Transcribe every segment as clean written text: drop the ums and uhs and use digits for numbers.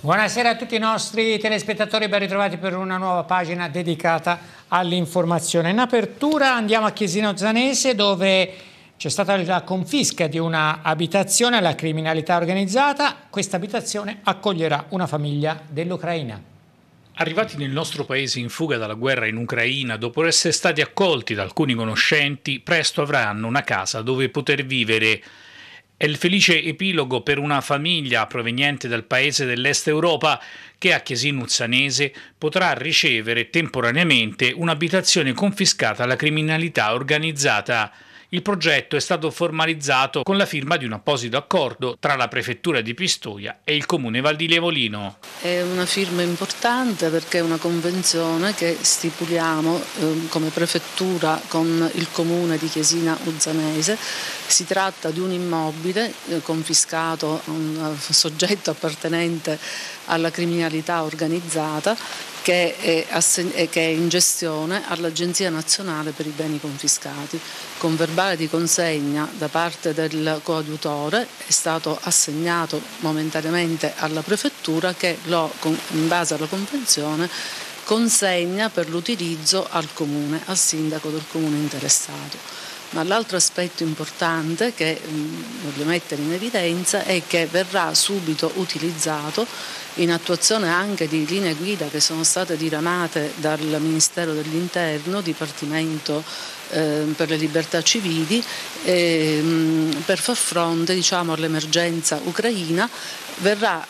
Buonasera a tutti i nostri telespettatori, ben ritrovati per una nuova pagina dedicata all'informazione. In apertura andiamo a Chiesina Uzzanese, dove c'è stata la confisca di una abitazione alla criminalità organizzata. Questa abitazione accoglierà una famiglia dell'Ucraina. Arrivati nel nostro paese in fuga dalla guerra in Ucraina, dopo essere stati accolti da alcuni conoscenti, presto avranno una casa dove poter vivere. È il felice epilogo per una famiglia proveniente dal paese dell'Est Europa che a Chiesina Uzzanese potrà ricevere temporaneamente un'abitazione confiscata alla criminalità organizzata. Il progetto è stato formalizzato con la firma di un apposito accordo tra la Prefettura di Pistoia e il Comune Val di Levolino. È una firma importante perché è una convenzione che stipuliamo come Prefettura con il Comune di Chiesina Uzzanese. Si tratta di un immobile confiscato a un soggetto appartenente alla criminalità organizzata che è in gestione all'Agenzia Nazionale per i Beni Confiscati. Con verbale di consegna da parte del coadiutore è stato assegnato momentaneamente alla Prefettura che in base alla convenzione consegna per l'utilizzo al Comune, al sindaco del Comune interessato. Ma l'altro aspetto importante che voglio mettere in evidenza è che verrà subito utilizzato in attuazione anche di linee guida che sono state diramate dal Ministero dell'Interno, Dipartimento per le libertà civili, per far fronte all'emergenza ucraina. Verrà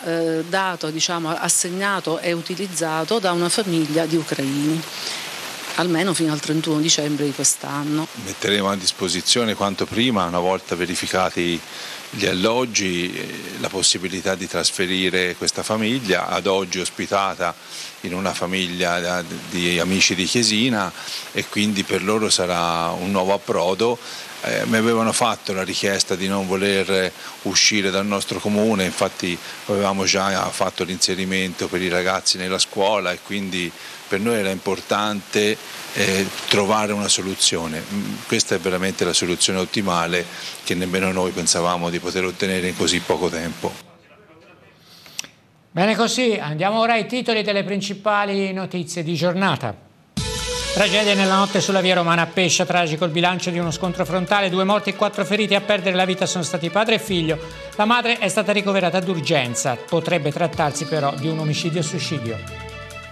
assegnato e utilizzato da una famiglia di ucraini, almeno fino al 31 dicembre di quest'anno. Metteremo a disposizione quanto prima, una volta verificati gli alloggi, la possibilità di trasferire questa famiglia, ad oggi ospitata in una famiglia di amici di Chiesina, e quindi per loro sarà un nuovo approdo. Mi avevano fatto la richiesta di non voler uscire dal nostro comune, infatti avevamo già fatto l'inserimento per i ragazzi nella scuola e quindi per noi era importante trovare una soluzione. Questa è veramente la soluzione ottimale che nemmeno noi pensavamo di poter ottenere in così poco tempo. Bene così, andiamo ora ai titoli delle principali notizie di giornata. Tragedia nella notte sulla via Romana a Pescia, tragico il bilancio di uno scontro frontale, 2 morti e 4 feriti, a perdere la vita sono stati padre e figlio. La madre è stata ricoverata d'urgenza, potrebbe trattarsi però di un omicidio-suicidio.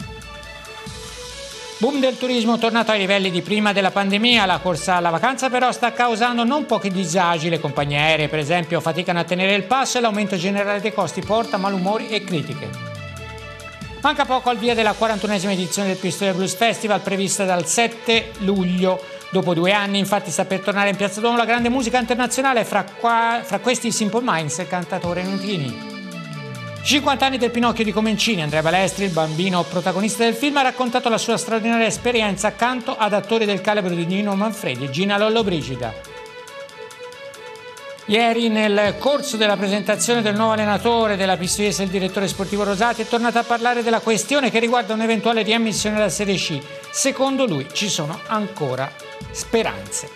Boom del turismo tornato ai livelli di prima della pandemia, la corsa alla vacanza però sta causando non pochi disagi, le compagnie aeree per esempio faticano a tenere il passo e l'aumento generale dei costi porta malumori e critiche. Manca poco al via della 41esima edizione del Pistoia Blues Festival prevista dal 7 luglio. Dopo 2 anni infatti sta per tornare in Piazza Duomo la grande musica internazionale, fra questi Simple Minds e il cantatore Nutini. 50 anni del Pinocchio di Comencini, Andrea Balestri, il bambino protagonista del film, ha raccontato la sua straordinaria esperienza accanto ad attori del calibro di Nino Manfredi e Gina Lollobrigida. Ieri, nel corso della presentazione del nuovo allenatore della Pistoiese, il direttore sportivo Rosati è tornato a parlare della questione che riguarda un'eventuale riammissione alla Serie C. Secondo lui ci sono ancora speranze.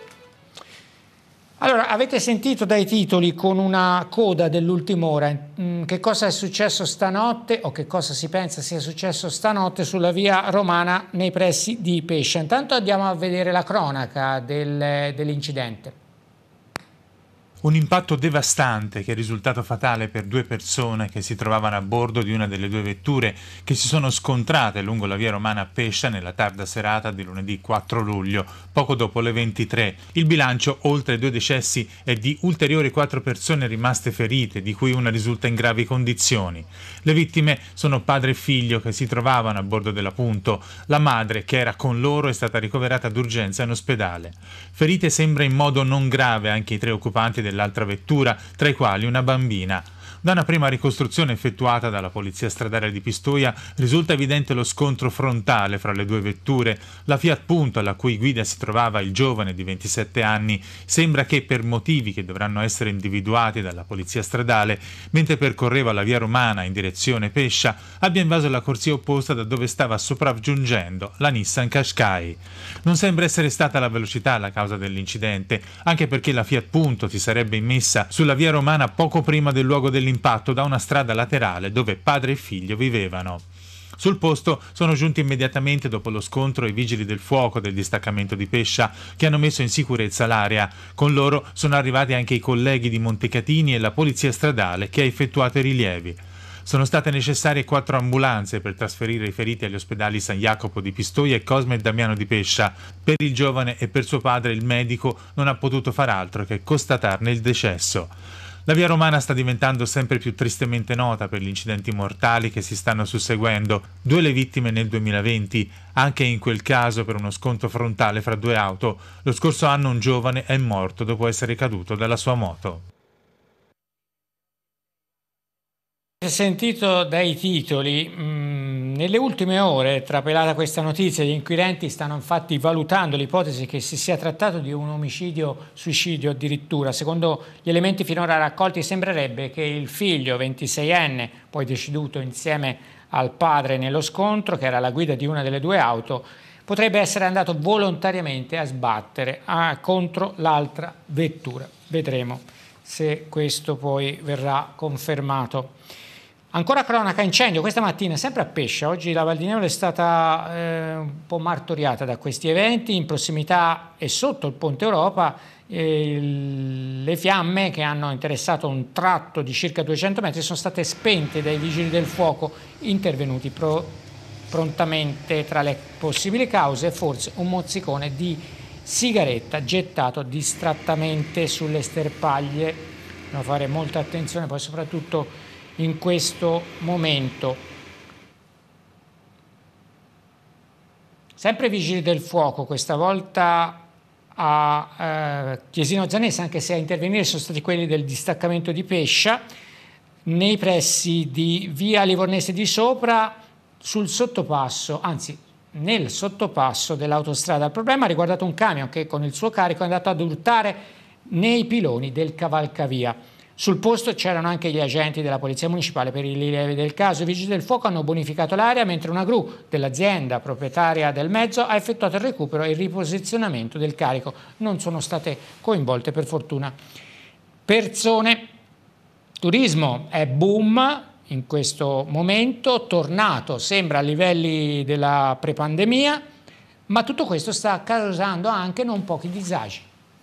Allora, avete sentito dai titoli con una coda dell'ultima ora che cosa è successo stanotte o che cosa si pensa sia successo stanotte sulla via Romana nei pressi di Pescia. Intanto andiamo a vedere la cronaca dell'incidente. Un impatto devastante che è risultato fatale per 2 persone che si trovavano a bordo di una delle 2 vetture che si sono scontrate lungo la via Romana a Pescia nella tarda serata di lunedì 4 luglio, poco dopo le 23. Il bilancio, oltre ai 2 decessi, è di ulteriori 4 persone rimaste ferite, di cui una risulta in gravi condizioni. Le vittime sono padre e figlio che si trovavano a bordo della Punto. La madre, che era con loro, è stata ricoverata d'urgenza in ospedale. Ferite sembra in modo non grave anche i 3 occupanti dell'altra vettura, tra i quali una bambina. Da una prima ricostruzione effettuata dalla Polizia Stradale di Pistoia risulta evidente lo scontro frontale fra le 2 vetture. La Fiat Punto, alla cui guida si trovava il giovane di 27 anni, sembra che per motivi che dovranno essere individuati dalla Polizia Stradale, mentre percorreva la via Romana in direzione Pescia, abbia invaso la corsia opposta da dove stava sopraggiungendo la Nissan Qashqai. Non sembra essere stata la velocità la causa dell'incidente, anche perché la Fiat Punto si sarebbe immessa sulla via Romana poco prima del luogo dell'incidente, dell'impatto da una strada laterale dove padre e figlio vivevano. Sul posto sono giunti immediatamente dopo lo scontro i vigili del fuoco del distaccamento di Pescia, che hanno messo in sicurezza l'area. Con loro sono arrivati anche i colleghi di Montecatini e la polizia stradale, che ha effettuato i rilievi. Sono state necessarie 4 ambulanze per trasferire i feriti agli ospedali San Jacopo di Pistoia e Cosme e Damiano di Pescia. Per il giovane e per suo padre il medico non ha potuto far altro che constatarne il decesso. La via romana sta diventando sempre più tristemente nota per gli incidenti mortali che si stanno susseguendo. 2 le vittime nel 2020, anche in quel caso per uno scontro frontale fra 2 auto. Lo scorso anno un giovane è morto dopo essere caduto dalla sua moto. Sentito dai titoli, nelle ultime ore, trapelata questa notizia, gli inquirenti stanno infatti valutando l'ipotesi che si sia trattato di un omicidio-suicidio addirittura. Secondo gli elementi finora raccolti sembrerebbe che il figlio 26enne, poi deceduto insieme al padre nello scontro, che era alla guida di una delle 2 auto, potrebbe essere andato volontariamente a sbattere contro l'altra vettura. Vedremo se questo poi verrà confermato. Ancora cronaca incendio, questa mattina sempre a Pescia, oggi la Val di Neulo è stata un po' martoriata da questi eventi, in prossimità e sotto il Ponte Europa le fiamme che hanno interessato un tratto di circa 200 metri sono state spente dai vigili del fuoco intervenuti prontamente. Tra le possibili cause forse un mozzicone di sigaretta gettato distrattamente sulle sterpaglie. Dobbiamo fare molta attenzione poi soprattutto in questo momento. Sempre vigili del fuoco, questa volta a Chiesina Uzzanese, anche se a intervenire sono stati quelli del distaccamento di Pescia, nei pressi di via Livornese di Sopra, sul sottopasso, anzi nel sottopasso dell'autostrada. Il problema ha riguardato un camion che con il suo carico è andato ad urtare nei piloni del cavalcavia. Sul posto c'erano anche gli agenti della Polizia Municipale per i rilievi del caso. I vigili del fuoco hanno bonificato l'area, mentre una gru dell'azienda proprietaria del mezzo ha effettuato il recupero e il riposizionamento del carico. Non sono state coinvolte, per fortuna, persone. Turismo è boom in questo momento, tornato sembra a livelli della prepandemia, ma tutto questo sta causando anche non pochi disagi.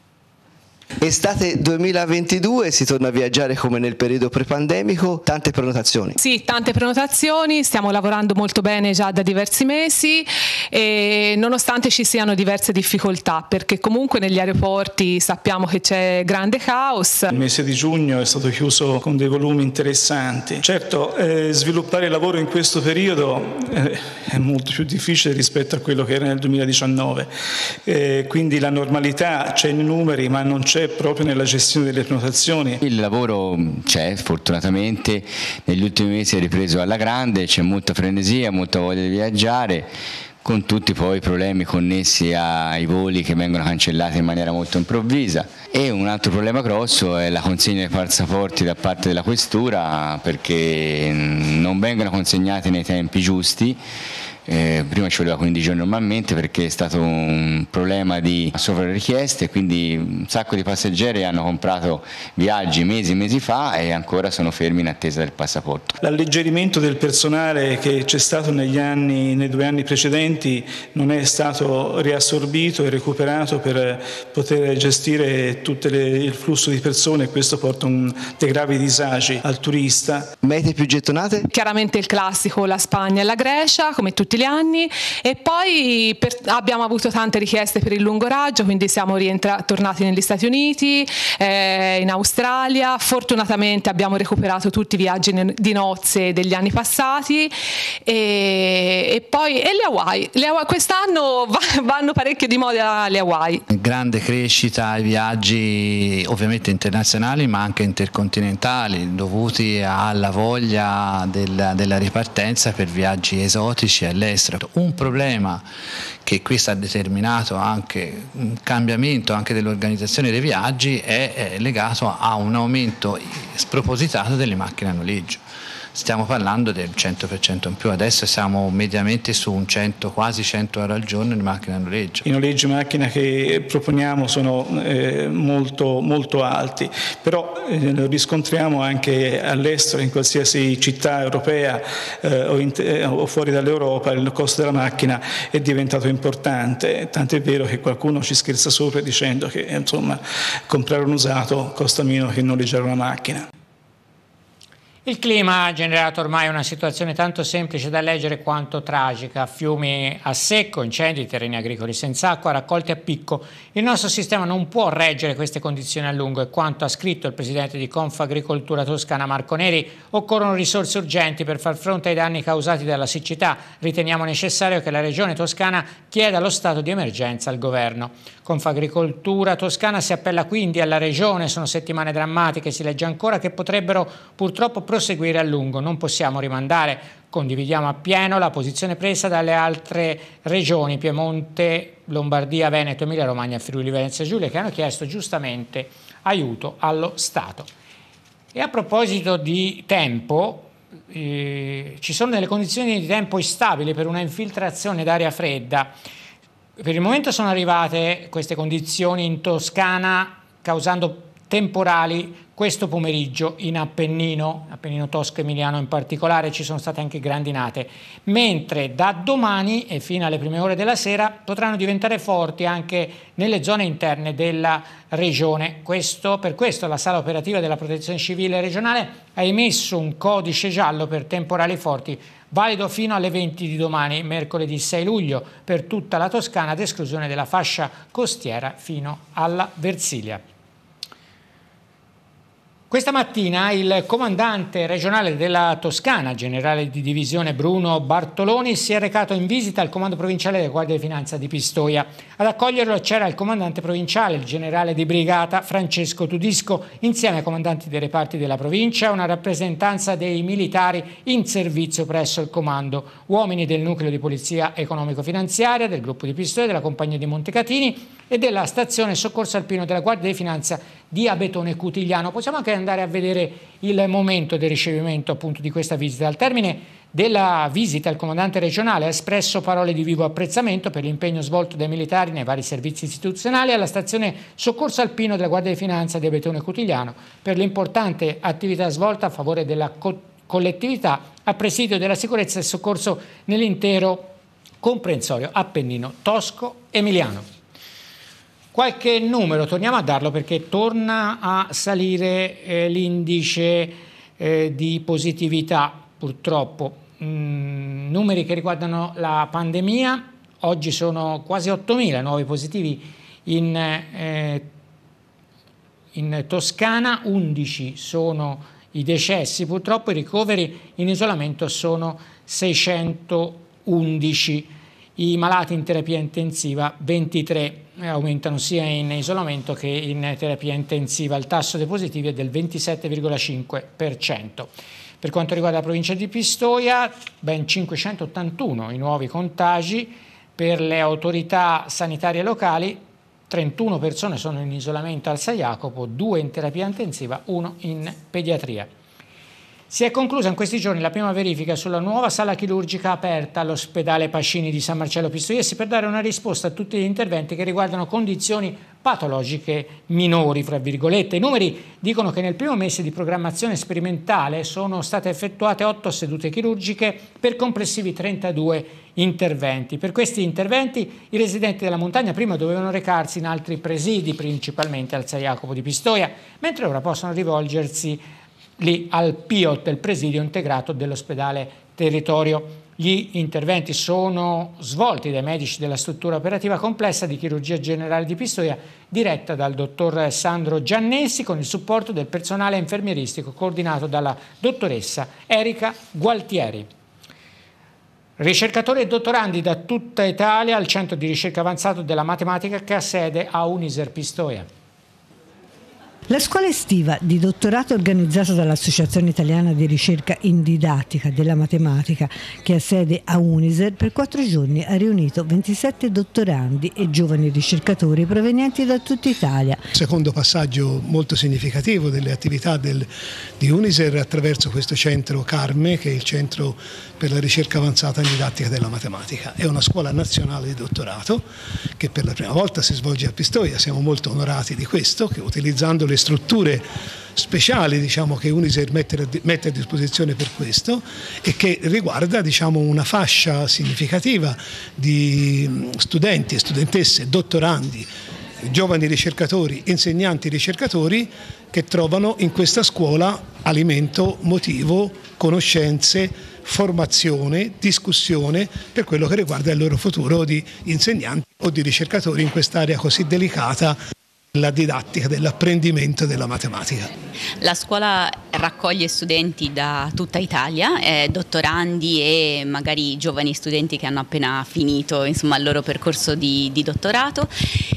Estate 2022, si torna a viaggiare come nel periodo prepandemico, tante prenotazioni. Sì, tante prenotazioni, stiamo lavorando molto bene già da diversi mesi e nonostante ci siano diverse difficoltà, perché comunque negli aeroporti sappiamo che c'è grande caos. Il mese di giugno è stato chiuso con dei volumi interessanti. Certo, sviluppare lavoro in questo periodo è molto più difficile rispetto a quello che era nel 2019, quindi la normalità c'è nei numeri ma non c'è proprio nella gestione delle prenotazioni. Il lavoro c'è, fortunatamente negli ultimi mesi è ripreso alla grande, c'è molta frenesia, molta voglia di viaggiare, con tutti poi i problemi connessi ai voli che vengono cancellati in maniera molto improvvisa. E un altro problema grosso è la consegna dei passaporti da parte della questura, perché non vengono consegnati nei tempi giusti. Prima ci voleva 15 giorni normalmente, perché è stato un problema di sovrarichieste, quindi un sacco di passeggeri hanno comprato viaggi mesi fa e ancora sono fermi in attesa del passaporto. L'alleggerimento del personale che c'è stato nei 2 anni precedenti non è stato riassorbito e recuperato per poter gestire tutto il flusso di persone, e questo porta dei gravi disagi al turista. Mete più gettonate? Chiaramente il classico, la Spagna e la Grecia, come tutti gli anni, e poi abbiamo avuto tante richieste per il lungo raggio, quindi siamo tornati negli Stati Uniti, in Australia. Fortunatamente abbiamo recuperato tutti i viaggi di nozze degli anni passati e poi le Hawaii. Quest'anno vanno parecchio di moda le Hawaii. Grande crescita ai viaggi ovviamente internazionali ma anche intercontinentali, dovuti alla voglia della ripartenza per viaggi esotici all'estero. Un problema che questo ha determinato anche un cambiamento anche dell'organizzazione dei viaggi è legato a un aumento spropositato delle macchine a noleggio. stiamo parlando del 100% in più. Adesso siamo mediamente su un 100, quasi 100 euro al giorno in macchina a noleggio. I noleggi macchina che proponiamo sono molto, molto alti, però lo riscontriamo anche all'estero, in qualsiasi città europea o fuori dall'Europa. Il costo della macchina è diventato importante, tant'è vero che qualcuno ci scherza sopra dicendo che insomma comprare un usato costa meno che noleggiare una macchina. Il clima ha generato ormai una situazione tanto semplice da leggere quanto tragica: fiumi a secco, incendi, terreni agricoli senza acqua, raccolti a picco. Il nostro sistema non può reggere queste condizioni a lungo e, quanto ha scritto il presidente di Confagricoltura Toscana Marco Neri, occorrono risorse urgenti per far fronte ai danni causati dalla siccità. Riteniamo necessario che la Regione Toscana chieda lo stato di emergenza al governo. Confagricoltura Toscana si appella quindi alla Regione. Sono settimane drammatiche, si legge ancora, che potrebbero purtroppo proseguire a lungo. Non possiamo rimandare. Condividiamo appieno la posizione presa dalle altre regioni, Piemonte, Lombardia, Veneto, Emilia Romagna, Friuli, Venezia Giulia, che hanno chiesto giustamente aiuto allo Stato. E a proposito di tempo, ci sono delle condizioni di tempo instabili per una infiltrazione d'aria fredda. Per il momento sono arrivate queste condizioni in Toscana, causando temporali questo pomeriggio in Appennino tosco-emiliano in particolare. Ci sono state anche grandinate, mentre da domani e fino alle prime ore della sera potranno diventare forti anche nelle zone interne della regione. Per questo la sala operativa della Protezione Civile regionale ha emesso un codice giallo per temporali forti, valido fino alle 20 di domani, mercoledì 6 luglio, per tutta la Toscana, ad esclusione della fascia costiera fino alla Versilia. Questa mattina il comandante regionale della Toscana, generale di divisione Bruno Bartoloni, si è recato in visita al comando provinciale della Guardia di Finanza di Pistoia. Ad accoglierlo c'era il comandante provinciale, il generale di brigata Francesco Tudisco, insieme ai comandanti dei reparti della provincia, una rappresentanza dei militari in servizio presso il comando, uomini del nucleo di polizia economico-finanziaria, del gruppo di Pistoia, della compagnia di Montecatini e della stazione soccorso alpino della Guardia di Finanza di Abetone Cutigliano. Possiamo anche andare a vedere il momento del ricevimento appunto di questa visita. Al termine della visita il comandante regionale ha espresso parole di vivo apprezzamento per l'impegno svolto dai militari nei vari servizi istituzionali alla stazione soccorso alpino della Guardia di Finanza di Abetone Cutigliano per l'importante attività svolta a favore della collettività a presidio della sicurezza e soccorso nell'intero comprensorio appennino tosco-emiliano. Qualche numero, torniamo a darlo perché torna a salire l'indice di positività, purtroppo. Numeri che riguardano la pandemia: oggi sono quasi 8.000 nuovi positivi in Toscana, 11 sono i decessi, purtroppo i ricoveri in isolamento sono 611, i malati in terapia intensiva 23. Aumentano sia in isolamento che in terapia intensiva. Il tasso dei positivi è del 27,5%. Per quanto riguarda la provincia di Pistoia, ben 581 i nuovi contagi. Per le autorità sanitarie locali, 31 persone sono in isolamento al San Jacopo, 2 in terapia intensiva, 1 in pediatria. Si è conclusa in questi giorni la prima verifica sulla nuova sala chirurgica aperta all'ospedale Pascini di San Marcello Pistoiese per dare una risposta a tutti gli interventi che riguardano condizioni patologiche minori, fra virgolette. I numeri dicono che nel primo mese di programmazione sperimentale sono state effettuate 8 sedute chirurgiche per complessivi 32 interventi. Per questi interventi i residenti della montagna prima dovevano recarsi in altri presidi, principalmente al San Jacopo di Pistoia, mentre ora possono rivolgersi lì al PIOT, il presidio integrato dell'ospedale territorio. Gli interventi sono svolti dai medici della struttura operativa complessa di chirurgia generale di Pistoia, diretta dal dottor Sandro Giannessi, con il supporto del personale infermieristico coordinato dalla dottoressa Erika Gualtieri. Ricercatori e dottorandi da tutta Italia al centro di ricerca avanzato della matematica che ha sede a Uniser Pistoia. La scuola estiva di dottorato organizzata dall'Associazione Italiana di Ricerca in Didattica della Matematica, che ha sede a Uniser, per 4 giorni ha riunito 27 dottorandi e giovani ricercatori provenienti da tutta Italia. Secondo passaggio molto significativo delle attività di Uniser attraverso questo centro CARME, che è il Centro per la Ricerca Avanzata in Didattica della Matematica. È una scuola nazionale di dottorato che per la prima volta si svolge a Pistoia. Siamo molto onorati di questo, che utilizzando le strutture speciali che Uniser mette a disposizione per questo, e che riguarda una fascia significativa di studenti e studentesse, dottorandi, giovani ricercatori, insegnanti ricercatori che trovano in questa scuola alimento, motivo, conoscenze, formazione, discussione per quello che riguarda il loro futuro di insegnanti o di ricercatori in quest'area così delicata, la didattica dell'apprendimento della matematica. La scuola raccoglie studenti da tutta Italia, dottorandi e magari giovani studenti che hanno appena finito il loro percorso di dottorato,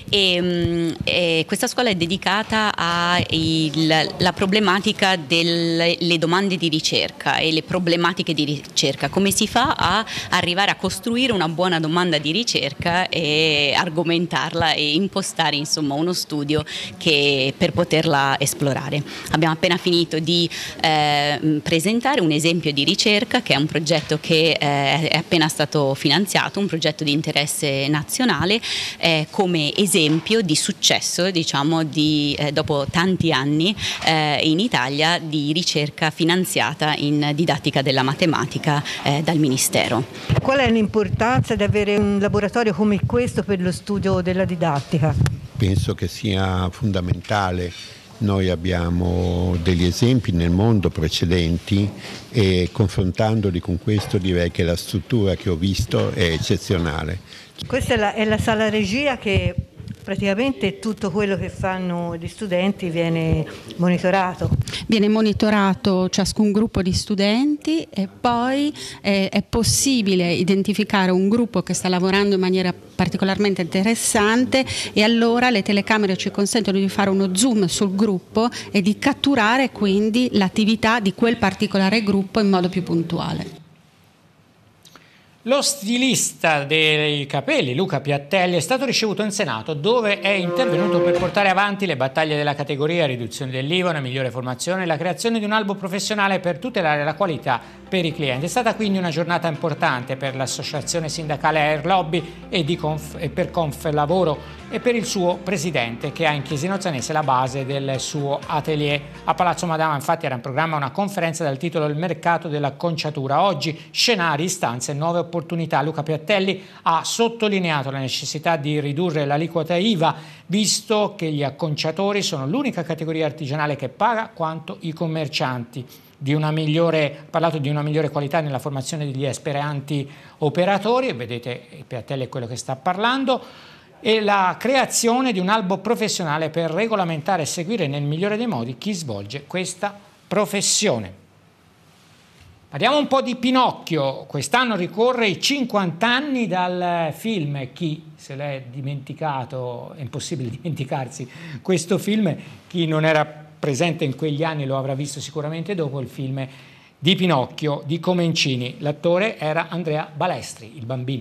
e questa scuola è dedicata alla problematica delle domande di ricerca e le problematiche di ricerca. Come si fa a arrivare a costruire una buona domanda di ricerca e argomentarla e impostare uno studio per poterla esplorare. Abbiamo appena finito di presentare un esempio di ricerca, che è un progetto che è appena stato finanziato, un progetto di interesse nazionale, come esempio di successo dopo tanti anni in Italia di ricerca finanziata in didattica della matematica dal Ministero. Qual è l'importanza di avere un laboratorio come questo per lo studio della didattica? Penso che sia fondamentale. Noi abbiamo degli esempi nel mondo precedenti e confrontandoli con questo direi che la struttura che ho visto è eccezionale. Questa è la sala regia, che praticamente tutto quello che fanno gli studenti viene monitorato. Viene monitorato ciascun gruppo di studenti, e poi è possibile identificare un gruppo che sta lavorando in maniera particolarmente interessante, e allora le telecamere ci consentono di fare uno zoom sul gruppo e di catturare quindi l'attività di quel particolare gruppo in modo più puntuale. Lo stilista dei capelli, Luca Piattelli, è stato ricevuto in Senato, dove è intervenuto per portare avanti le battaglie della categoria, riduzione dell'IVA, una migliore formazione e la creazione di un albo professionale per tutelare la qualità per i clienti. È stata quindi una giornata importante per l'associazione sindacale Air Lobby e per Conflavoro e per il suo presidente, che ha in Chiesina Ozzanese la base del suo atelier. A Palazzo Madama infatti era in programma una conferenza dal titolo Il mercato dell'acconciatura. Oggi scenari, istanze e nuove opportunità. Luca Piattelli ha sottolineato la necessità di ridurre l'aliquota IVA, visto che gli acconciatori sono l'unica categoria artigianale che paga quanto i commercianti. Ha parlato di una migliore qualità nella formazione degli aspiranti operatori, e vedete Piattelli è quello che sta parlando, e la creazione di un albo professionale per regolamentare e seguire nel migliore dei modi chi svolge questa professione. Parliamo un po' di Pinocchio. Quest'anno ricorre i 50 anni dal film. Chi se l'è dimenticato, è impossibile dimenticarsi questo film, chi non era presente in quegli anni lo avrà visto sicuramente dopo, il film di Pinocchio di Comencini. L'attore era Andrea Balestri, il bambino.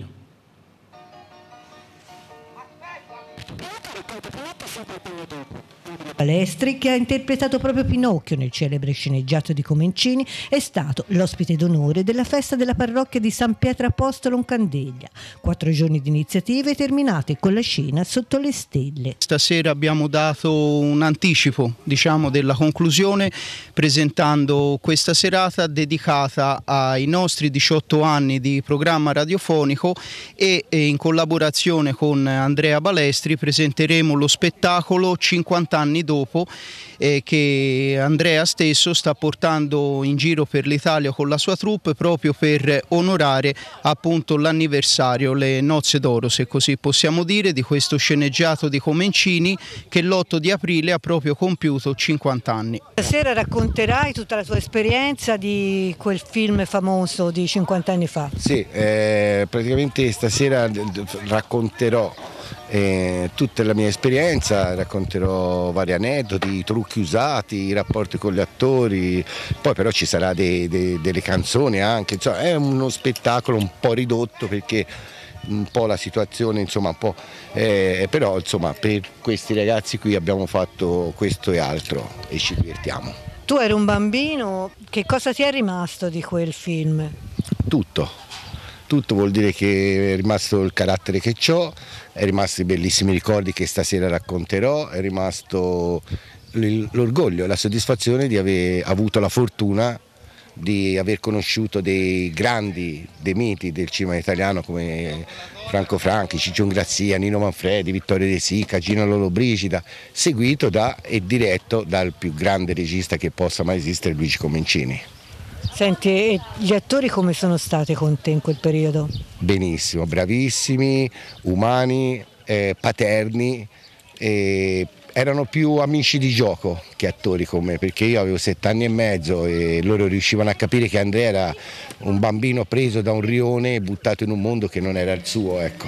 Balestri, che ha interpretato proprio Pinocchio nel celebre sceneggiato di Comencini, è stato l'ospite d'onore della festa della parrocchia di San Pietro Apostolo in Candeglia. 4 giorni di iniziative terminate con la scena sotto le stelle. Stasera abbiamo dato un anticipo, della conclusione, presentando questa serata dedicata ai nostri 18 anni di programma radiofonico, e in collaborazione con Andrea Balestri presenteremo lo spettacolo 50 anni dopo, che Andrea stesso sta portando in giro per l'Italia con la sua troupe, proprio per onorare appunto l'anniversario, le nozze d'oro, se così possiamo dire, di questo sceneggiato di Comencini, che l'8 di aprile ha proprio compiuto 50 anni. Stasera racconterai tutta la tua esperienza di quel film famoso di 50 anni fa. Sì, praticamente stasera racconterò tutta la mia esperienza, racconterò vari aneddoti, i trucchi usati, i rapporti con gli attori, poi però ci sarà delle canzoni anche, insomma, è uno spettacolo un po' ridotto perché un po' la situazione, insomma, un po', però insomma per questi ragazzi qui abbiamo fatto questo e altro e ci divertiamo. Tu eri un bambino, che cosa ti è rimasto di quel film? Tutto vuol dire che è rimasto il carattere che ho, è rimasto i bellissimi ricordi che stasera racconterò, è rimasto l'orgoglio e la soddisfazione di aver avuto la fortuna di aver conosciuto dei grandi, dei miti del cinema italiano come Franco Franchi, Ciccio Grazia, Nino Manfredi, Vittorio De Sica, Gino Lollobrigida, seguito e diretto dal più grande regista che possa mai esistere, Luigi Comencini. Senti, e gli attori come sono stati con te in quel periodo? Benissimo, bravissimi, umani, paterni, erano più amici di gioco che attori con me, perché io avevo 7 anni e mezzo e loro riuscivano a capire che Andrea era un bambino preso da un rione e buttato in un mondo che non era il suo, ecco.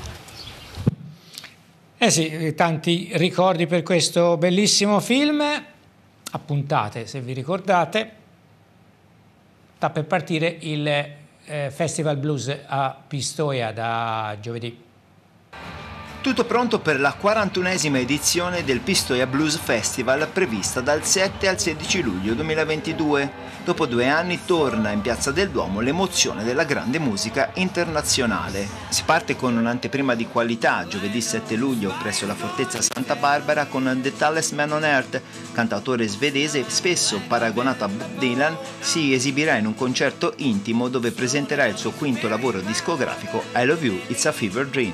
Sì, tanti ricordi per questo bellissimo film. Appuntate, se vi ricordate, sta per partire il Festival Blues a Pistoia da giovedì. Tutto pronto per la 41esima edizione del Pistoia Blues Festival prevista dal 7 al 16 luglio 2022. Dopo 2 anni torna in Piazza del Duomo l'emozione della grande musica internazionale. Si parte con un'anteprima di qualità giovedì 7 luglio presso la Fortezza Santa Barbara con The Tallest Man on Earth, cantautore svedese spesso paragonato a Bob Dylan, si esibirà in un concerto intimo dove presenterà il suo quinto lavoro discografico I Love You, It's a Fever Dream.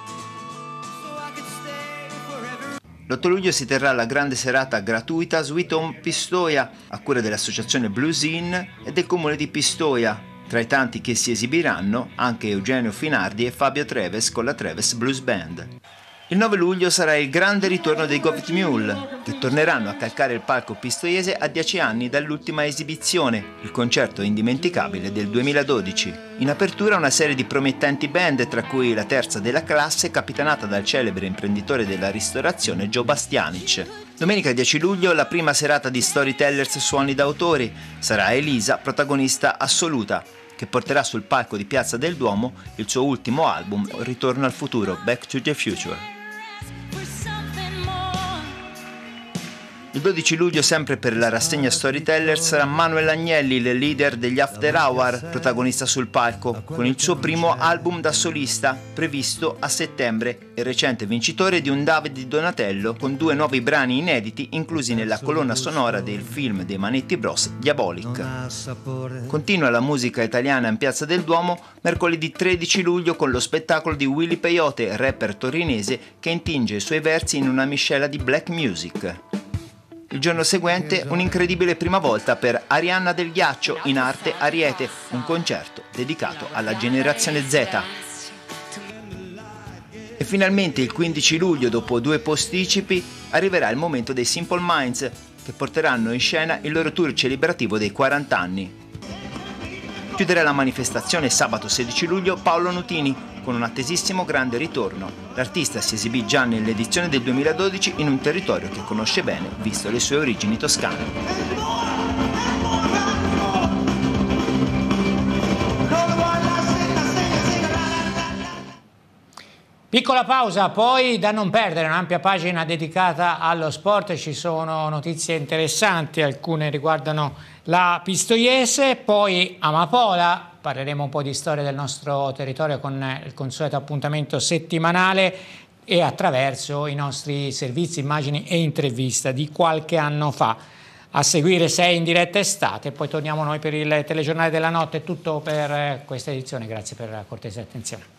L'8 luglio si terrà la grande serata gratuita Sweet Home Pistoia, a cura dell'associazione Blues Inn e del comune di Pistoia. Tra i tanti che si esibiranno, anche Eugenio Finardi e Fabio Treves con la Treves Blues Band. Il 9 luglio sarà il grande ritorno dei Gov't Mule, che torneranno a calcare il palco pistoiese a 10 anni dall'ultima esibizione, il concerto indimenticabile del 2012. In apertura una serie di promettenti band, tra cui la terza della classe, capitanata dal celebre imprenditore della ristorazione Joe Bastianic. Domenica 10 luglio la prima serata di Storytellers Suoni d'autori. Sarà Elisa protagonista assoluta, che porterà sul palco di Piazza del Duomo il suo ultimo album Ritorno al futuro, Back to the Future. Il 12 luglio, sempre per la rassegna Storyteller, sarà Manuel Agnelli, il leader degli After Hour, protagonista sul palco, con il suo primo album da solista, previsto a settembre, e recente vincitore di un David di Donatello, con 2 nuovi brani inediti inclusi nella colonna sonora del film dei Manetti Bros, Diabolic. Continua la musica italiana in Piazza del Duomo mercoledì 13 luglio con lo spettacolo di Willy Peyote, rapper torinese che intinge i suoi versi in una miscela di black music. Il giorno seguente un'incredibile prima volta per Arianna del Ghiaccio in arte Ariete, un concerto dedicato alla generazione Z. E finalmente il 15 luglio, dopo 2 posticipi, arriverà il momento dei Simple Minds, che porteranno in scena il loro tour celebrativo dei 40 anni. Chiuderà la manifestazione sabato 16 luglio Paolo Nutini con un attesissimo grande ritorno. L'artista si esibì già nell'edizione del 2012 in un territorio che conosce bene, visto le sue origini toscane. Piccola pausa, poi da non perdere un'ampia pagina dedicata allo sport, ci sono notizie interessanti, alcune riguardano la Pistoiese, poi Amapola, parleremo un po' di storia del nostro territorio con il consueto appuntamento settimanale e attraverso i nostri servizi, immagini e intervista di qualche anno fa. A seguire 6 in diretta estate, poi torniamo noi per il telegiornale della notte. È tutto per questa edizione, grazie per la cortese attenzione.